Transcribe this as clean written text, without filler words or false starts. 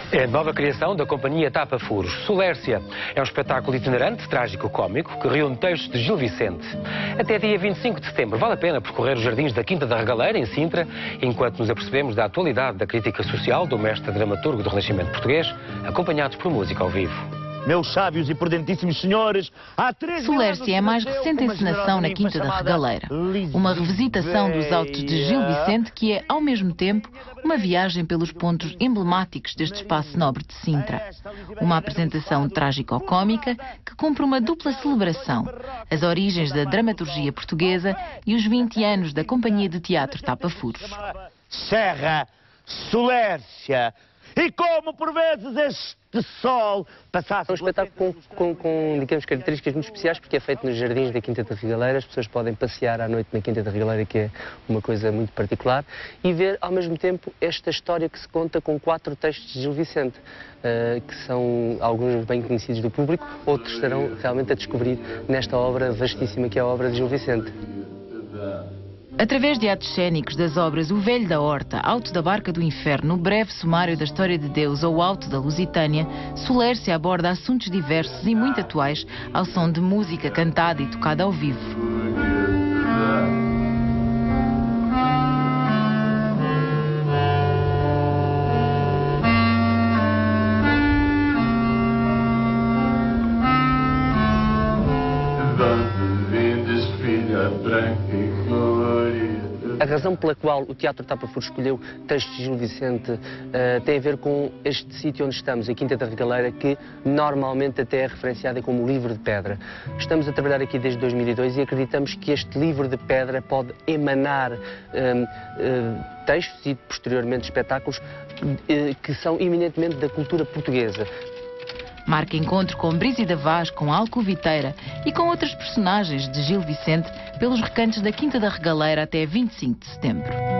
É a nova criação da companhia Tapa Furos. Solércia é um espetáculo itinerante, trágico-cómico, que reúne textos de Gil Vicente. Até dia 25 de setembro vale a pena percorrer os jardins da Quinta da Regaleira, em Sintra, enquanto nos apercebemos da atualidade da crítica social do mestre dramaturgo do Renascimento português, acompanhados por música ao vivo. Meus sábios e prudentíssimos senhores, há 3 Solércia é a mais recente encenação na Quinta da Regaleira. Uma revisitação dos autos de Gil Vicente que é, ao mesmo tempo, uma viagem pelos pontos emblemáticos deste espaço nobre de Sintra. Uma apresentação trágico-cómica que cumpre uma dupla celebração: as origens da dramaturgia portuguesa e os 20 anos da Companhia de Teatro Tapa Furos. Serra, Solércia, e como por vezes este sol passasse... É um espetáculo com, digamos, características muito especiais, porque é feito nos jardins da Quinta da Regaleira. As pessoas podem passear à noite na Quinta da Regaleira, que é uma coisa muito particular, e ver ao mesmo tempo esta história que se conta com 4 textos de Gil Vicente, que são alguns bem conhecidos do público, outros estarão realmente a descobrir nesta obra vastíssima que é a obra de Gil Vicente. Através de atos cênicos das obras O Velho da Horta, Alto da Barca do Inferno, O Breve Sumário da História de Deus ou Alto da Lusitânia, Solércia aborda assuntos diversos e muito atuais ao som de música cantada e tocada ao vivo. A razão pela qual o Teatro Tapa Furos escolheu textos de Gil Vicente tem a ver com este sítio onde estamos, a Quinta da Regaleira, que normalmente até é referenciada como Livro de Pedra. Estamos a trabalhar aqui desde 2002 e acreditamos que este Livro de Pedra pode emanar textos e posteriormente espetáculos que são eminentemente da cultura portuguesa. Marca encontro com Brígida Vaz, com Alcoviteira e com outros personagens de Gil Vicente pelos recantos da Quinta da Regaleira até 25 de setembro.